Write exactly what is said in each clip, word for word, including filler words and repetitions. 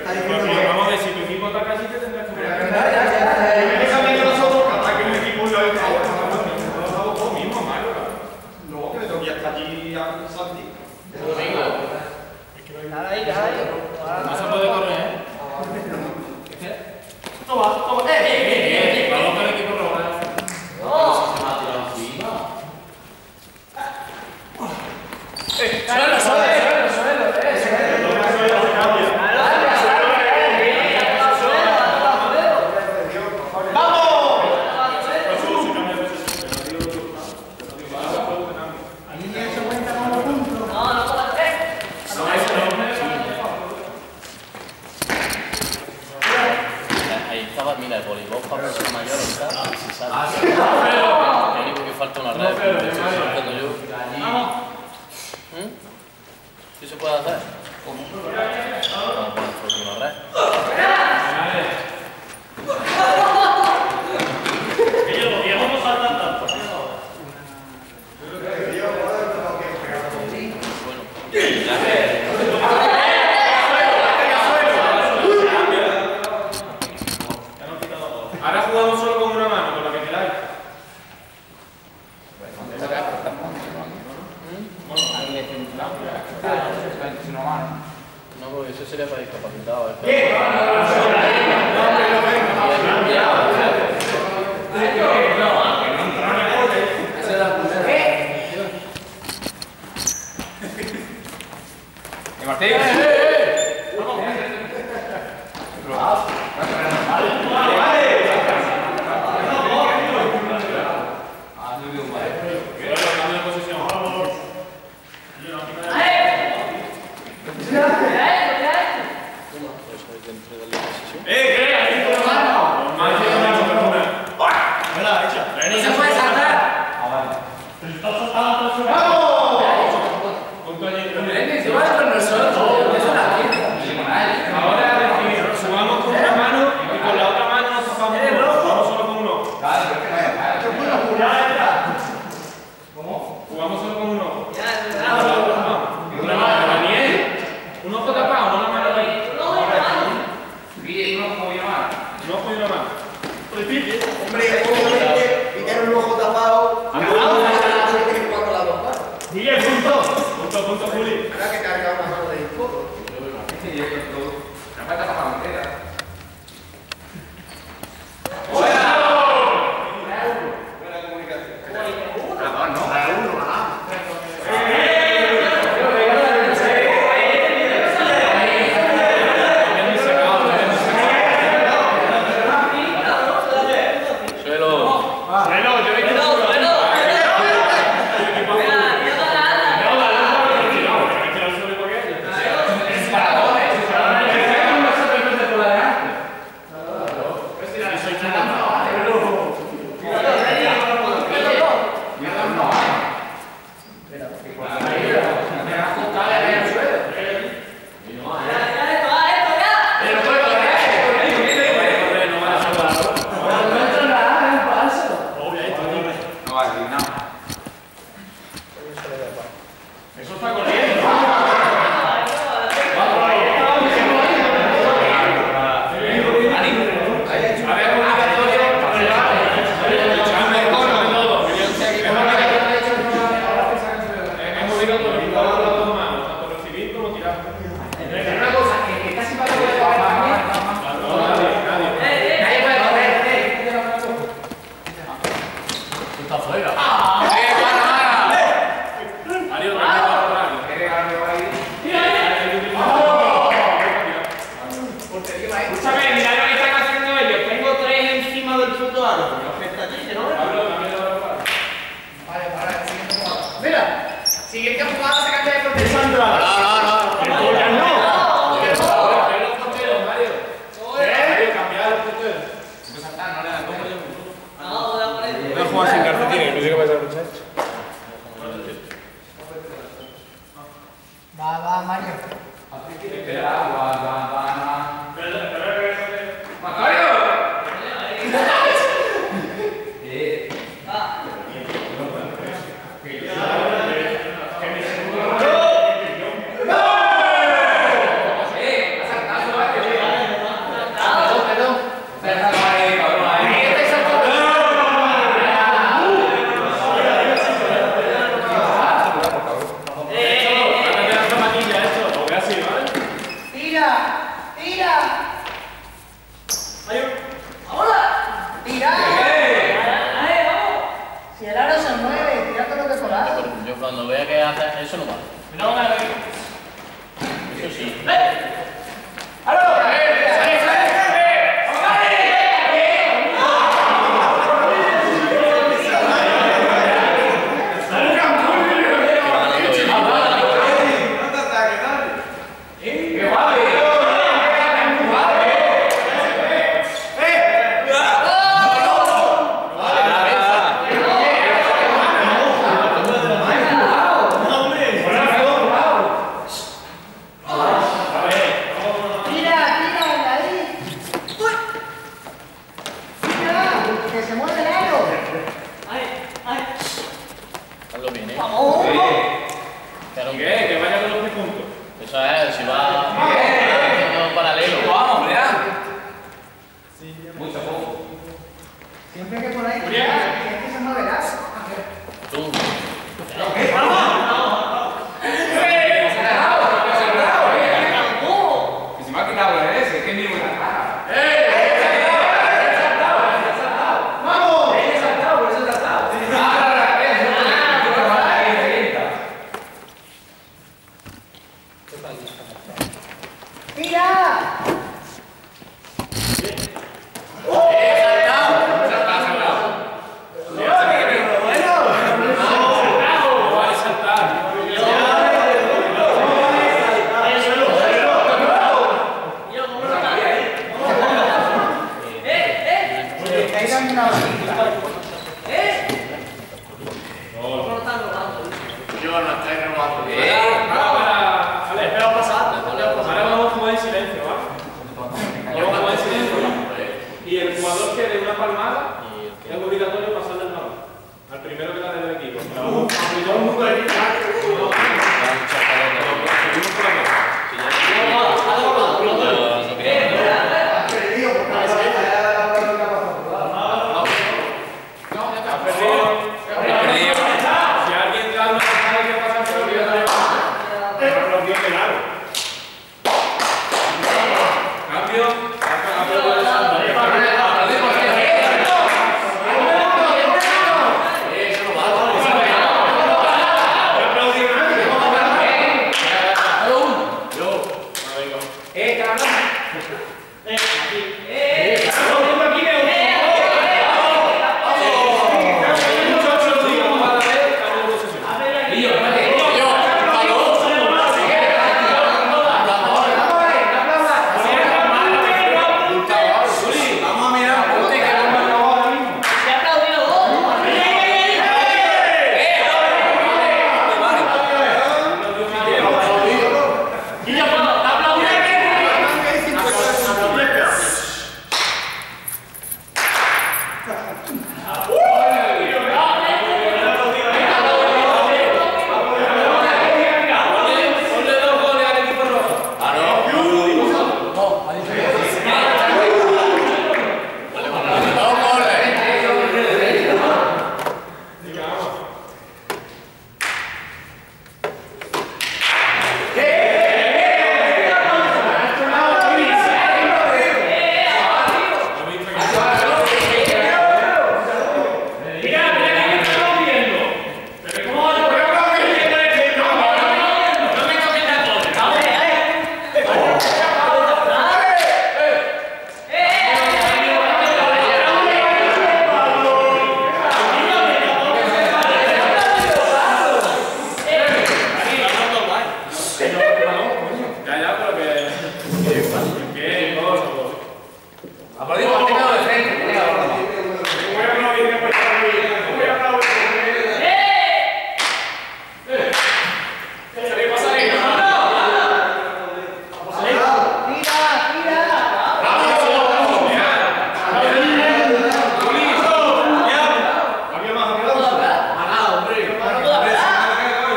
está diciendo que... Vamos a ver, si tu equipo ataca así, te tendrás que poner. Ya, ya, ya. Es que también nosotros, ataque un equipo una vez a otra, no lo hago todo mismo, Mario. Luego que le tengo que ir hasta allí a Santi. Domingo. Nada ahí, nada ahí. No se puede correr, ¿eh? Toma, toma. Eh, bien, bien, bien, bien. Vamos con el equipo rojo. No. Se me ha tirado encima. Eh, suelo, suelo, suelo, suelo. Eh, suelo. Mira, el voleibol para persona mayor está si sale. Ah, sí. Lo único que falta una red. No, pero, Estoy haciendo yo. ¿Mm? ¿Qué se puede hacer? Vamos a poner por una red. Ellos lo vieron saltar tanto. Bueno, ya. Ahora jugamos solo con una mano, con la que queráis. No, porque eso sería para discapacitados. ¿Qué? Martín. Venga, Yo cuando vea que hace eso no va. No, no, no. Eso sí. Hazlo bien, ¿eh? ¡Vamos! Sí. Claro. ¿Qué? Que vaya con los tres puntos. Eso es, si va en paralelo. Vamos, Leán. Mucho poco. Siempre que por ahí, que es que se mueve el agua. Tú. Y si me ha quitado ese, que ni una cara. Yo no estoy renovando bien. Vale, espera pasar. Ahora vamos a jugar en silencio, ¿vale? Vamos a jugar en silencio. Y el jugador que dé una palmada es obligatorio pasarle el balón. Al primero que la dé del equipo. Y todo el mundo ahí.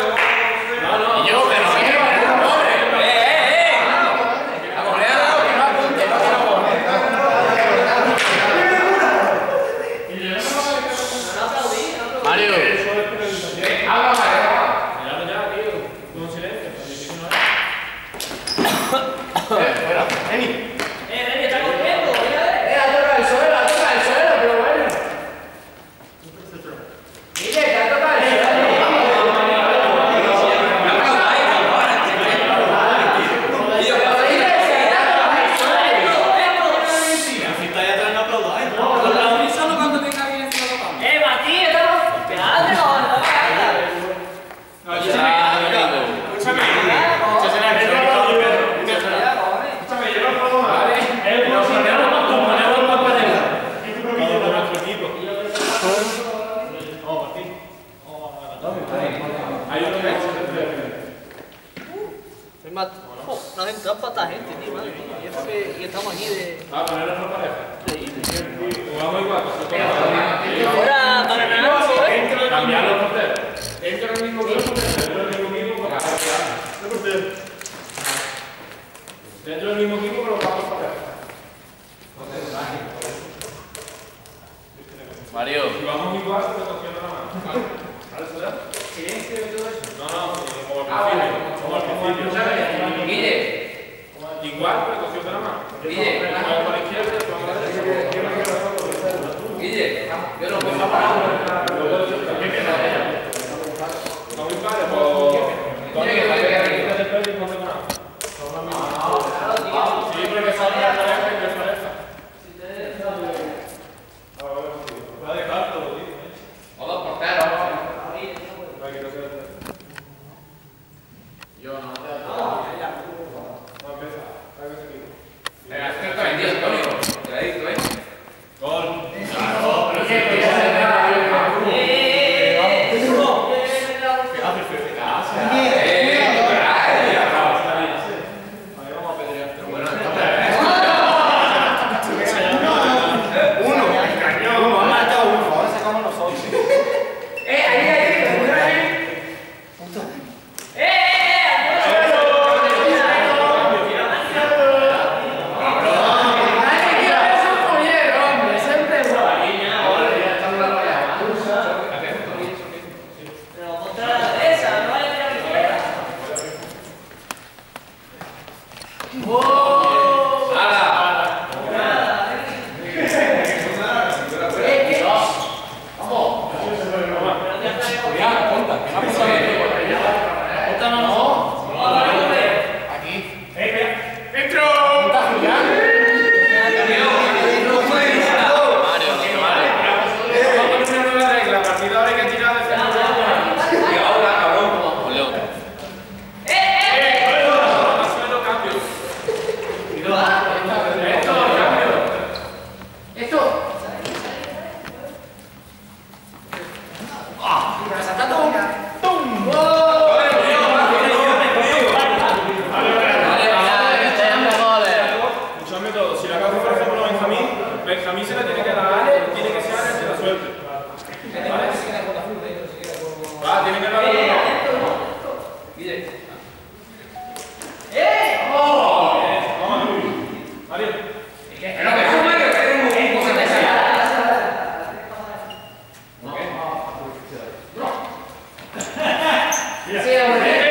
Y yo, pero Nos entró tanta gente, tío, madre mía. Y eso que y estamos aquí de. Ah, poner otra pareja. Jugamos igual. Ahora, para nada, ¿eh? Cambiar los porteros. Dentro del mismo grupo, dentro del mismo equipo, con la portera. Dentro del mismo equipo, con los cuatro parejas. Mario. Si vamos igual, te cogiendo la mano. ¿Vale, Soledad? Silencio y todo eso. No, no, como al principio. Como al principio. Guille. Igual, pero cogiendo la mano. Guille. Vamos por la izquierda, vamos a la derecha. Guille, yo no puedo parar. Vamos igual, pues. Tony, que vaya a quitar el pelo y no tengo nada. Sí, porque son tres parejas y tres parejas. Va a dejar todo, tío. Hola, portero. Yo no. Venga, esto está vendido, Antonio. Te la he dicho, ¿eh? Gol. Claro, pero siempre ya se me da. Benjamín se la tiene que dar, tiene que ser el que la suelte. ¿Vale? Va, tiene que dar la Guille. ¡Eh! ¡Oh! Vamos, Mario. Pero que tú, Mario, que eres muy bien, cosa de Sí, hombre.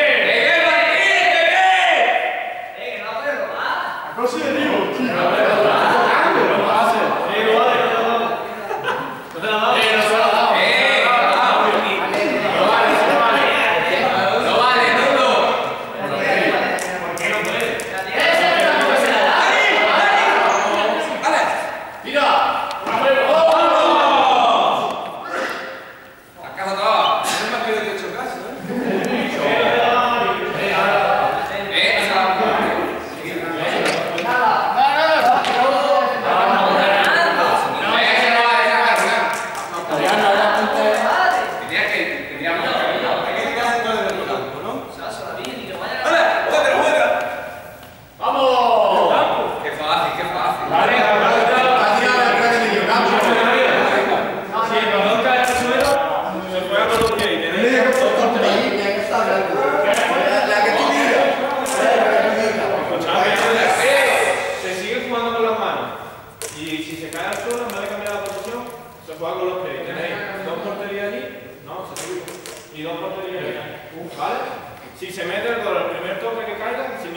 Si se mete el gol, el primer toque que caiga, si